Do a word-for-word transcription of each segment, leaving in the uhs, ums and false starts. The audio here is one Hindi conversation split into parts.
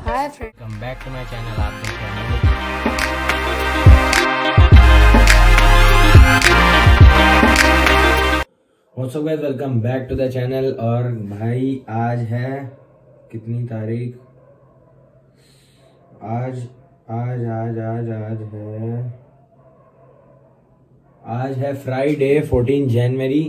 Hi friend, come back to my channel. आप देख रहे हैं what's up guys, welcome back to the channel. और भाई आज है कितनी तारीख? आज आज आज आज आज है आज है फ्राइडे फोर्टीन जनवरी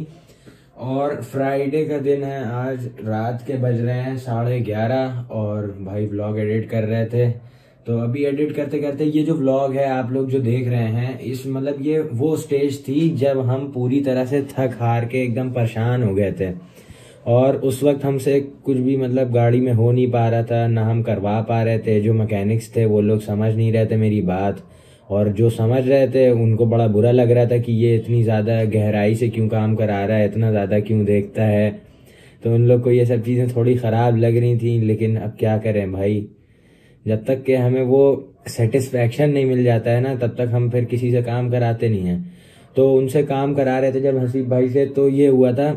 और फ्राइडे का दिन है। आज रात के बज रहे हैं साढ़े ग्यारह और भाई व्लॉग एडिट कर रहे थे। तो अभी एडिट करते करते ये जो व्लॉग है आप लोग जो देख रहे हैं, इस मतलब ये वो स्टेज थी जब हम पूरी तरह से थक हार के एकदम परेशान हो गए थे और उस वक्त हमसे कुछ भी मतलब गाड़ी में हो नहीं पा रहा था, ना हम करवा पा रहे थे। जो मैकेनिक्स थे वो लोग समझ नहीं रहे थे मेरी बात, और जो समझ रहे थे उनको बड़ा बुरा लग रहा था कि ये इतनी ज़्यादा गहराई से क्यों काम करा रहा है, इतना ज़्यादा क्यों देखता है। तो उन लोग को ये सब चीज़ें थोड़ी ख़राब लग रही थी, लेकिन अब क्या करें भाई, जब तक कि हमें वो सेटिस्फैक्शन नहीं मिल जाता है ना, तब तक हम फिर किसी से काम कराते नहीं हैं। तो उनसे काम करा रहे थे जब हसीब भाई से, तो ये हुआ था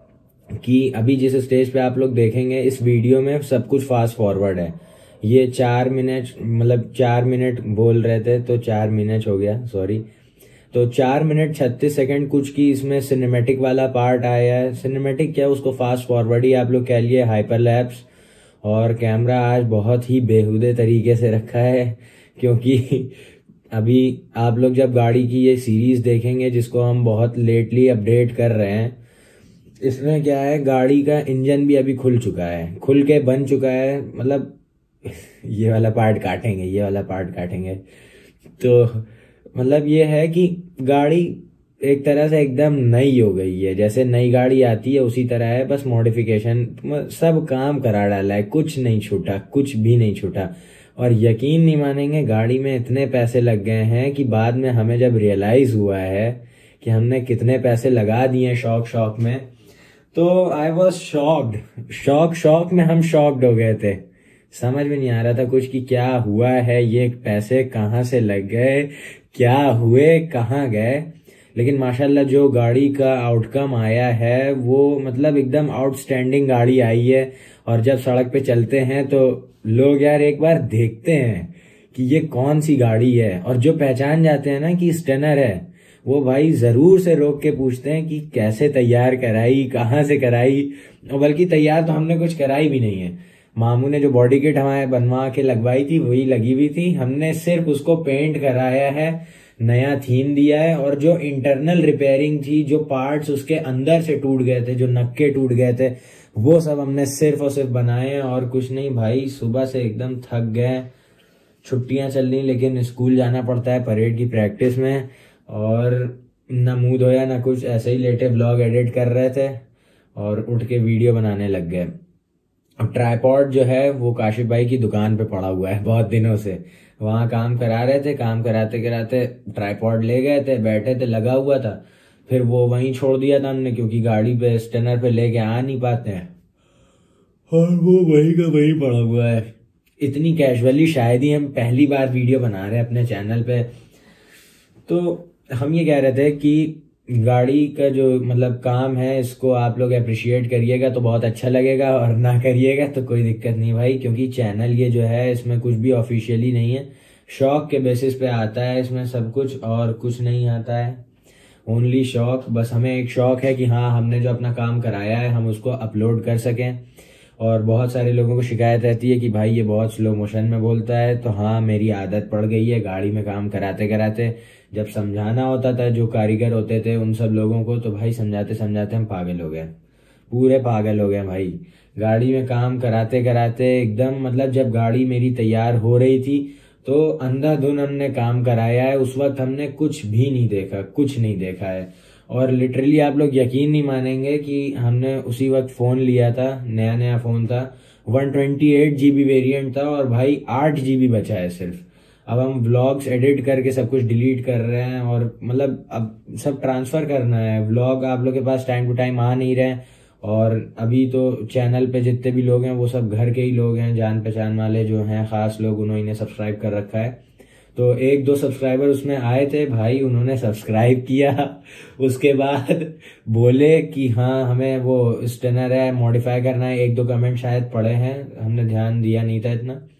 कि अभी जिस स्टेज पे आप लोग देखेंगे इस वीडियो में सब कुछ फास्ट फॉरवर्ड है। ये चार मिनट मतलब चार मिनट बोल रहे थे तो चार मिनट हो गया, सॉरी। तो चार मिनट छत्तीस सेकंड कुछ की इसमें सिनेमैटिक वाला पार्ट आया है। सिनेमैटिक क्या, उसको फास्ट फॉरवर्ड ही आप लोग कह लिए, हाइपरलैप्स। और कैमरा आज बहुत ही बेहुदे तरीके से रखा है, क्योंकि अभी आप लोग जब गाड़ी की ये सीरीज देखेंगे जिसको हम बहुत लेटली अपडेट कर रहे हैं, इसमें क्या है, गाड़ी का इंजन भी अभी खुल चुका है, खुल के बन चुका है। मतलब ये वाला पार्ट काटेंगे, ये वाला पार्ट काटेंगे। तो मतलब ये है कि गाड़ी एक तरह से एकदम नई हो गई है, जैसे नई गाड़ी आती है उसी तरह है, बस मॉडिफिकेशन सब काम करा डाला है, कुछ नहीं छूटा, कुछ भी नहीं छूटा। और यकीन नहीं मानेंगे, गाड़ी में इतने पैसे लग गए हैं कि बाद में हमें जब रियलाइज हुआ है कि हमने कितने पैसे लगा दिए शौक शौक में, तो आई वॉज शॉक्ड। शौक शौक में हम शॉक्ड हो गए थे, समझ में नहीं आ रहा था कुछ कि क्या हुआ है, ये पैसे कहाँ से लग गए, क्या हुए, कहाँ गए। लेकिन माशाल्लाह जो गाड़ी का आउटकम आया है वो मतलब एकदम आउटस्टैंडिंग गाड़ी आई है। और जब सड़क पे चलते हैं तो लोग यार एक बार देखते हैं कि ये कौन सी गाड़ी है, और जो पहचान जाते हैं ना कि स्टनर है, वो भाई जरूर से रोक के पूछते हैं कि कैसे तैयार कराई, कहाँ से कराई। और बल्कि तैयार तो हमने कुछ कराई भी नहीं है, मामू ने जो बॉडी किट हमारे बनवा के लगवाई थी वही लगी हुई थी। हमने सिर्फ उसको पेंट कराया है, नया थीम दिया है, और जो इंटरनल रिपेयरिंग थी, जो पार्ट्स उसके अंदर से टूट गए थे, जो नक्के टूट गए थे, वो सब हमने सिर्फ और सिर्फ बनाए हैं और कुछ नहीं। भाई सुबह से एकदम थक गए, छुट्टियां चल रही, लेकिन स्कूल जाना पड़ता है परेड की प्रैक्टिस में, और ना मूड होया ना कुछ, ऐसे ही लेटे ब्लॉग एडिट कर रहे थे और उठ के वीडियो बनाने लग गए। अब ट्राइपॉड जो है वो काशिफ भाई की दुकान पे पड़ा हुआ है बहुत दिनों से, वहां काम करा रहे थे, काम कराते कराते ट्राइपॉड ले गए थे, बैठे थे, लगा हुआ था, फिर वो वहीं छोड़ दिया था हमने, क्योंकि गाड़ी पे स्टैनर पे लेके आ नहीं पाते हैं, और वो वहीं का वहीं पड़ा हुआ है। इतनी कैजुअली शायद ही हम पहली बार वीडियो बना रहे हैं अपने चैनल पे। तो हम ये कह रहे थे कि गाड़ी का जो मतलब काम है, इसको आप लोग अप्रिशिएट करिएगा तो बहुत अच्छा लगेगा, और ना करिएगा तो कोई दिक्कत नहीं भाई, क्योंकि चैनल ये जो है इसमें कुछ भी ऑफिशियली नहीं है, शौक के बेसिस पे आता है इसमें सब कुछ, और कुछ नहीं आता है, ओनली शौक। बस हमें एक शौक है कि हाँ, हमने जो अपना काम कराया है हम उसको अपलोड कर सकें। और बहुत सारे लोगों को शिकायत रहती है कि भाई ये बहुत स्लो मोशन में बोलता है, तो हाँ, मेरी आदत पड़ गई है गाड़ी में काम कराते कराते। जब समझाना होता था जो कारीगर होते थे उन सब लोगों को, तो भाई समझाते समझाते हम पागल हो गए, पूरे पागल हो गए भाई। गाड़ी में काम कराते कराते एकदम मतलब जब गाड़ी मेरी तैयार हो रही थी तो अंधाधुन हमने काम कराया है। उस वक्त हमने कुछ भी नहीं देखा, कुछ नहीं देखा है। और लिटरली आप लोग यकीन नहीं मानेंगे कि हमने उसी वक्त फ़ोन लिया था, नया नया फ़ोन था, one twenty eight G B variant था, और भाई आठ जी बी बचा है सिर्फ। अब हम व्लॉग्स एडिट करके सब कुछ डिलीट कर रहे हैं, और मतलब अब सब ट्रांसफ़र करना है। व्लॉग आप लोग के पास टाइम टू टाइम आ नहीं रहे हैं, और अभी तो चैनल पे जितने भी लोग हैं वो सब घर के ही लोग हैं, जान पहचान वाले जो हैं, ख़ास लोग, उन्होंने सब्सक्राइब कर रखा है। तो एक दो सब्सक्राइबर उसमें आए थे भाई, उन्होंने सब्सक्राइब किया, उसके बाद बोले कि हाँ हमें वो स्टनर है मॉडिफाई करना है, एक दो कमेंट शायद पड़े हैं, हमने ध्यान दिया नहीं था इतना।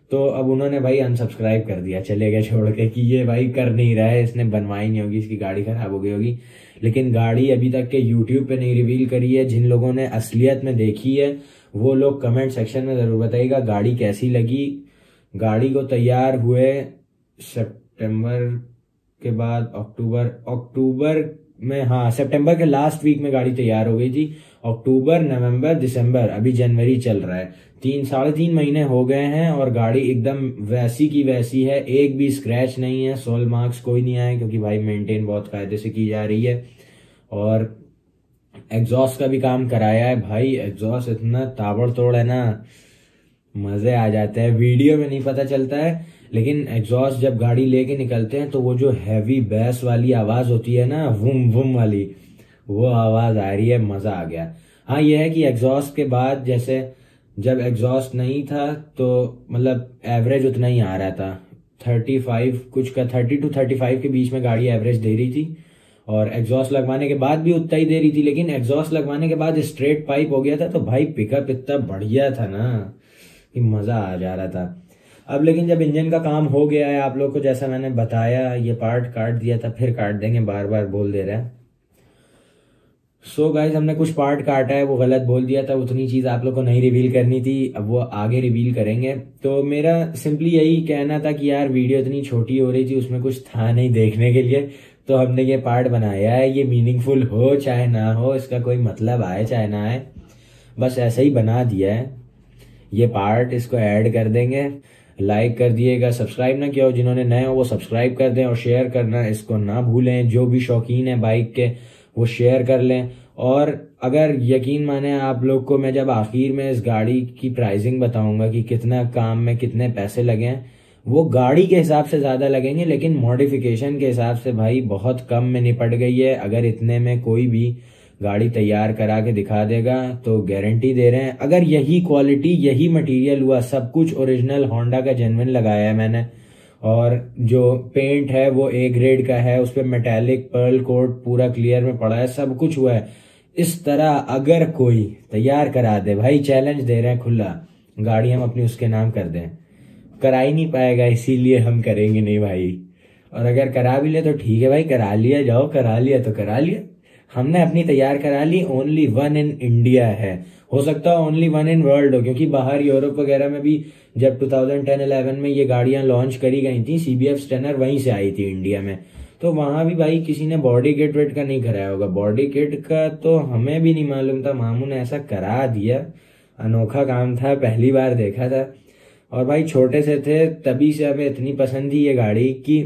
तो अब उन्होंने भाई अनसब्सक्राइब कर दिया, चले गए छोड़ के कि ये भाई कर नहीं रहा है, इसने बनवाई नहीं होगी, इसकी गाड़ी खराब हो गई होगी। लेकिन गाड़ी अभी तक के यूट्यूब पे नहीं रिवील करी है। जिन लोगों ने असलियत में देखी है वो लोग कमेंट सेक्शन में जरूर बताइएगा गाड़ी कैसी लगी। गाड़ी को तैयार हुए सितंबर के बाद अक्टूबर अक्टूबर में, हाँ सितंबर के लास्ट वीक में गाड़ी तैयार हो गई थी। अक्टूबर, नवंबर, दिसंबर, अभी जनवरी चल रहा है, तीन साढ़े तीन महीने हो गए हैं और गाड़ी एकदम वैसी की वैसी है, एक भी स्क्रैच नहीं है, सोल मार्क्स कोई नहीं आए, क्योंकि भाई मेंटेन बहुत कायदे से की जा रही है। और एग्जॉस्ट का भी काम कराया है भाई, एग्जॉस्ट इतना ताबड़तोड़ है ना, मजे आ जाते हैं। वीडियो में नहीं पता चलता है, लेकिन एग्जॉस्ट जब गाड़ी लेके निकलते हैं तो वो जो हैवी बैस वाली आवाज होती है ना, वुम वुम वाली, वो आवाज आ रही है, मजा आ गया। हाँ ये है कि एग्जॉस्ट के बाद, जैसे जब एग्जॉस्ट नहीं था तो मतलब एवरेज उतना ही आ रहा था, थर्टी फाइव कुछ का, थर्टी टू थर्टी फाइव के बीच में गाड़ी एवरेज दे रही थी, और एग्जॉस्ट लगवाने के बाद भी उतना ही दे रही थी। लेकिन एग्जॉस्ट लगवाने के बाद स्ट्रेट पाइप हो गया था तो भाई पिकअप इतना बढ़िया था ना कि मजा आ जा रहा था। अब लेकिन जब इंजन का काम हो गया है, आप लोग को जैसा मैंने बताया, ये पार्ट काट दिया था, फिर काट देंगे, बार बार बोल दे रहा है। सो so गाइस, हमने कुछ पार्ट काटा है, वो गलत बोल दिया था, उतनी चीज आप लोग को नहीं रिवील करनी थी, अब वो आगे रिवील करेंगे। तो मेरा सिंपली यही कहना था कि यार वीडियो इतनी छोटी हो रही थी, उसमें कुछ था नहीं देखने के लिए, तो हमने ये पार्ट बनाया है। ये मीनिंगफुल हो चाहे ना हो, इसका कोई मतलब आए चाहे ना आए, बस ऐसे ही बना दिया है ये पार्ट। इसको ऐड कर देंगे, लाइक कर दिएगा, सब्सक्राइब ना किया हो जिन्होंने नए हो वो सब्सक्राइब कर दें, और शेयर करना इसको ना भूलें। जो भी शौकीन है बाइक के वो शेयर कर लें। और अगर यकीन माने आप लोग को, मैं जब आखिर में इस गाड़ी की प्राइसिंग बताऊंगा कि कितना काम में कितने पैसे लगे हैं, वो गाड़ी के हिसाब से ज्यादा लगेंगे, लेकिन मॉडिफिकेशन के हिसाब से भाई बहुत कम में निपट गई है। अगर इतने में कोई भी गाड़ी तैयार करा के दिखा देगा तो गारंटी दे रहे हैं, अगर यही क्वालिटी यही मटेरियल हुआ, सब कुछ ओरिजिनल होंडा का जेन्युइन लगाया है मैंने, और जो पेंट है वो ए ग्रेड का है, उस पर मेटालिक पर्ल कोट पूरा क्लियर में पड़ा है, सब कुछ हुआ है। इस तरह अगर कोई तैयार करा दे, भाई चैलेंज दे रहे हैं खुला, गाड़ी हम अपनी उसके नाम कर दें, करा ही नहीं पाएगा, इसीलिए हम करेंगे नहीं भाई। और अगर करा भी ले तो ठीक है भाई, करा लिया जाओ, करा लिया तो करा लिया, हमने अपनी तैयार करा ली। ओनली वन इन इंडिया है, हो सकता है ओनली वन इन वर्ल्ड हो, क्योंकि बाहर यूरोप वगैरह में भी जब टू थाउजेंड टेन इलेवन में ये गाड़ियां लॉन्च करी गई थी, सीबीएफ स्टेनर वहीं से आई थी इंडिया में, तो वहां भी भाई किसी ने बॉडी किट वेट का नहीं कराया होगा। बॉडी किट का तो हमें भी नहीं मालूम था, मामू ने ऐसा करा दिया, अनोखा काम था, पहली बार देखा था। और भाई छोटे से थे तभी से हमें इतनी पसंद थी ये गाड़ी कि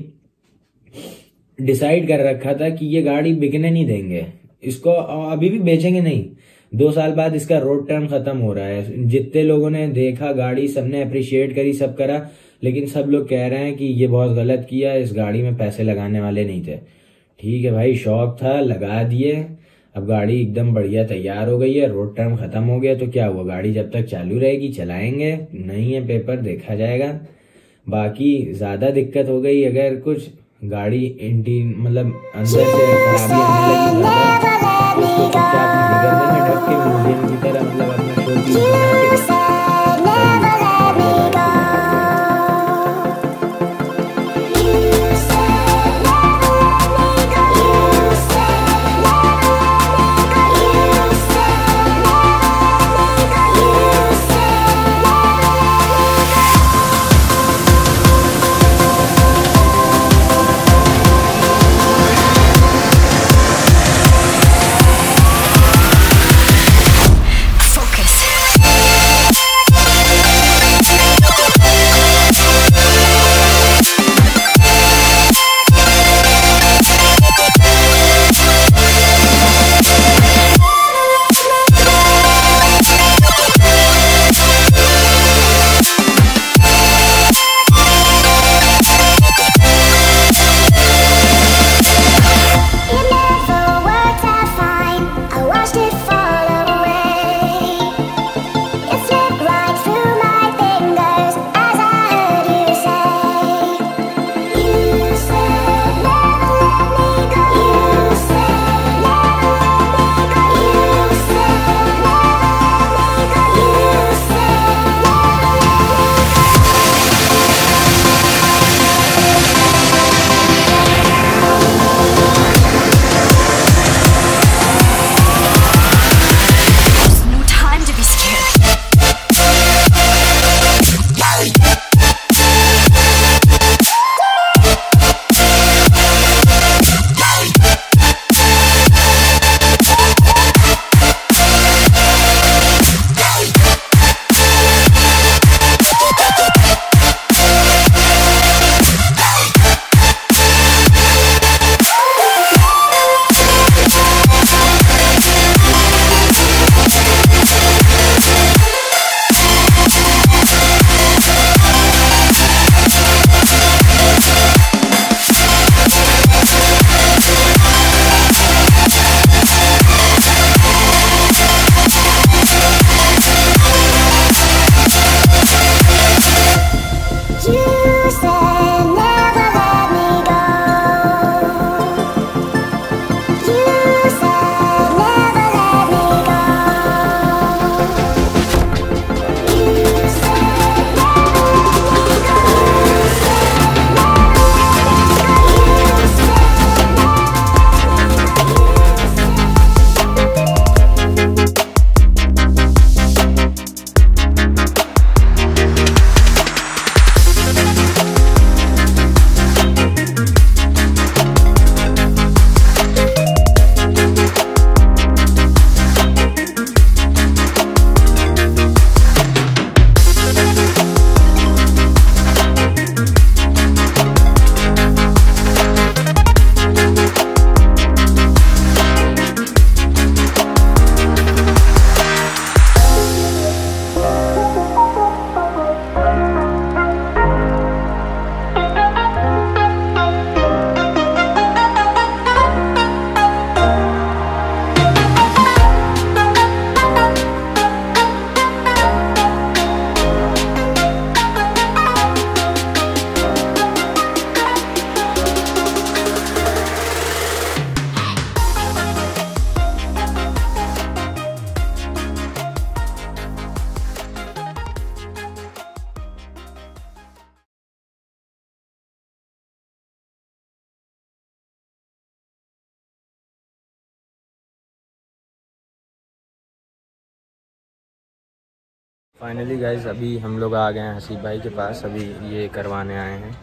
डिसाइड कर रखा था कि ये गाड़ी बिकने नहीं देंगे, इसको अभी भी बेचेंगे नहीं। दो साल बाद इसका रोड टर्म खत्म हो रहा है, जितने लोगों ने देखा गाड़ी सबने अप्रिशिएट करी, सब करा, लेकिन सब लोग कह रहे हैं कि ये बहुत गलत किया, इस गाड़ी में पैसे लगाने वाले नहीं थे। ठीक है भाई, शौक था, लगा दिए, अब गाड़ी एकदम बढ़िया तैयार हो गई है, रोड टर्म खत्म हो गया, तो क्या हुआ, गाड़ी जब तक चालू रहेगी चलाएंगे, नहीं है पेपर देखा जाएगा। बाकी ज्यादा दिक्कत हो गई अगर कुछ गाड़ी इंटी मतलब अंदर से खराबी आने लगी, उसको चुपचाप नहीं कर देना, ढक के म्यूजियम की तरह मतलब अपना शो पीस बना के फाइनली गाइज अभी हम लोग आ गए हैं हसीब भाई के पास, अभी ये करवाने आए हैं।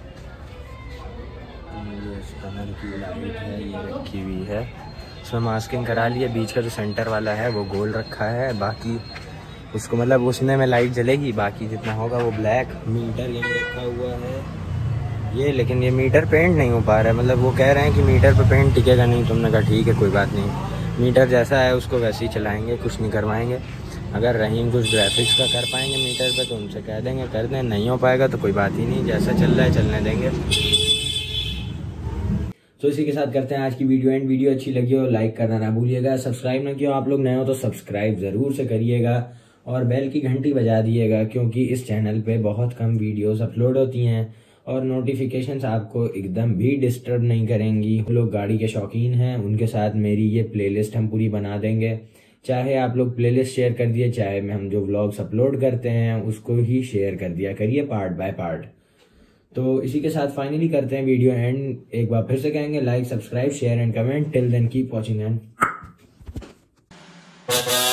ये स्कैनर की लाइट है, ये रखी हुई है, इसमें मास्किंग करा लिया। बीच का जो सेंटर वाला है वो गोल रखा है, बाकी उसको मतलब उसने में लाइट जलेगी, बाकी जितना होगा वो ब्लैक। मीटर यहीं रखा हुआ है ये, लेकिन ये मीटर पेंट नहीं हो पा रहा है, मतलब वो कह रहे हैं कि मीटर पे पेंट टिकेगा नहीं। तुमने कहा ठीक है कोई बात नहीं, मीटर जैसा है उसको वैसे ही चलाएँगे, कुछ नहीं करवाएँगे। अगर रहीम कुछ ग्राफिक्स का कर पाएंगे मीटर पे तो उनसे कह देंगे कर दें, नहीं हो पाएगा तो कोई बात ही नहीं, जैसा चल रहा है चलने देंगे। तो इसी के साथ करते हैं आज की वीडियो एंड। वीडियो अच्छी लगी हो लाइक करना ना भूलिएगा, सब्सक्राइब ना किया आप लोग नए हो तो सब्सक्राइब ज़रूर से करिएगा और बेल की घंटी बजा दिएगा, क्योंकि इस चैनल पे बहुत कम वीडियोस अपलोड होती हैं और नोटिफिकेशंस आपको एकदम भी डिस्टर्ब नहीं करेंगी। लोग गाड़ी के शौकीन हैं, उनके साथ मेरी ये प्लेलिस्ट हम पूरी बना देंगे। चाहे आप लोग प्लेलिस्ट शेयर कर दिए, चाहे में हम जो व्लॉग्स अपलोड करते हैं उसको ही शेयर कर दिया करिए पार्ट बाय पार्ट। तो इसी के साथ फाइनली करते हैं वीडियो एंड। एक बार फिर से कहेंगे like subscribe share and comment. Till then keep watching and